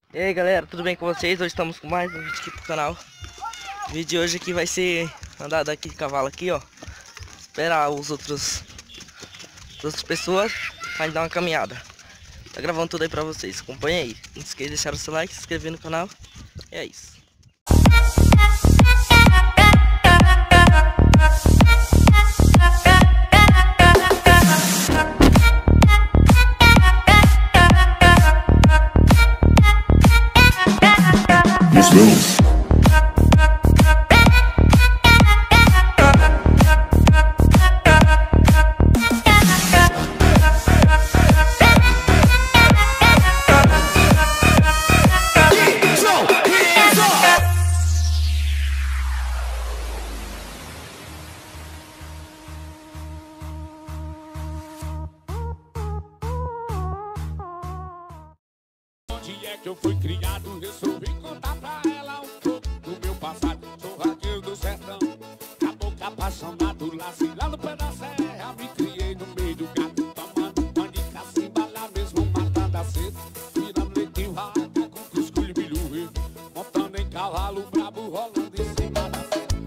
E aí galera, tudo bem com vocês? Hoje estamos com mais um vídeo aqui pro canal. O vídeo de hoje aqui vai ser andar daqui de cavalo aqui, ó. Esperar as outras pessoas pra dar uma caminhada. Tá gravando tudo aí pra vocês, acompanha aí. Não esqueça de deixar o seu like, se inscrever no canal. E é isso. Eu fui criado, resolvi contar pra ela um pouco do meu passado. Sou vaqueiro do sertão, caboclo apaixonado, lá no pé da serra. Me criei no meio do gato, tomando pão de cacimba, lá mesmo matando a sede, virando leite e vaca com cuscuz e milho verde, montando em cavalo brabo, rolando em cima da serra.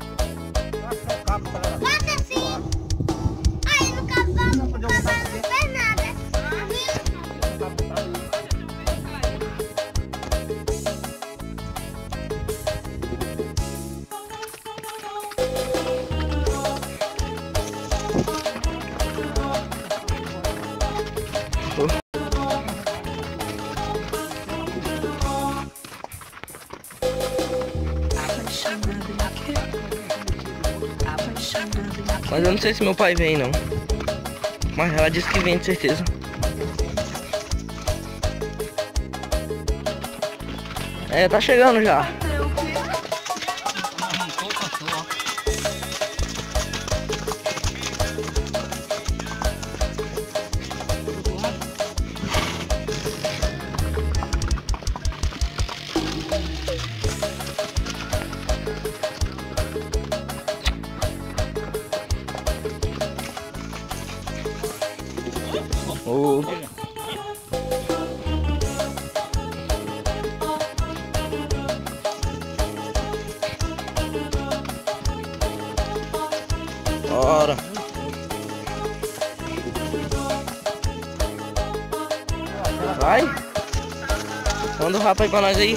Bota assim, aí no cavalo não faz nada. Mas eu não sei se meu pai vem não. Mas ela disse que vem de certeza. É, tá chegando já. Oh. Bora. Vai. Manda o rapa aí pra nós aí.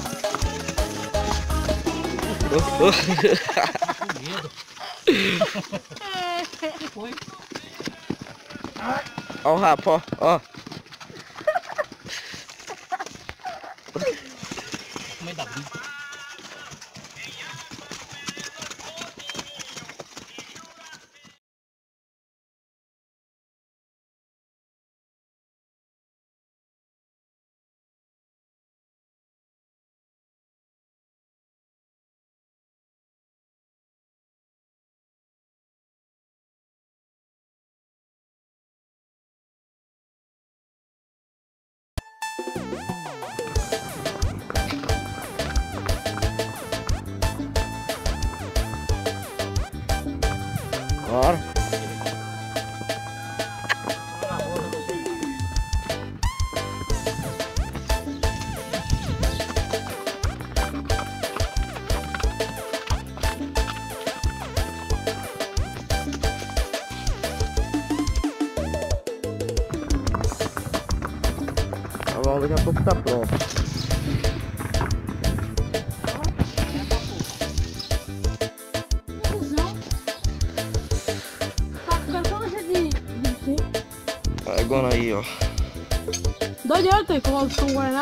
Ó o rapa, ó, ó. Bora. Tá bom, daqui a pouco tá pronto. Agora aí, ó. 2 de 8, como são Guaraná.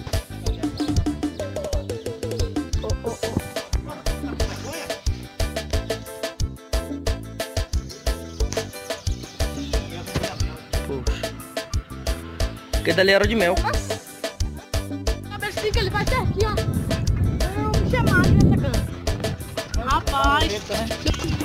Puxa. Porque dali era de mel. Cabecinha que ele vai até aqui, ó. É um bicho magro nessa cana. Rapaz.